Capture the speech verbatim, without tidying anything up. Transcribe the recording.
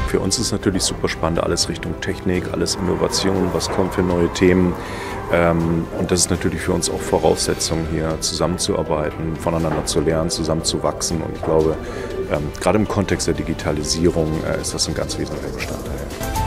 Für uns ist natürlich super spannend, alles Richtung Technik, alles Innovation, was kommt für neue Themen. Und das ist natürlich für uns auch Voraussetzung, hier zusammenzuarbeiten, voneinander zu lernen, zusammenzuwachsen. Und ich glaube, gerade im Kontext der Digitalisierung ist das ein ganz wesentlicher Bestandteil.